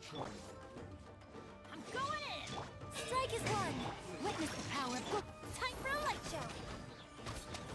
I'm going in! Strike is one! Witness the power of... Time for a light show!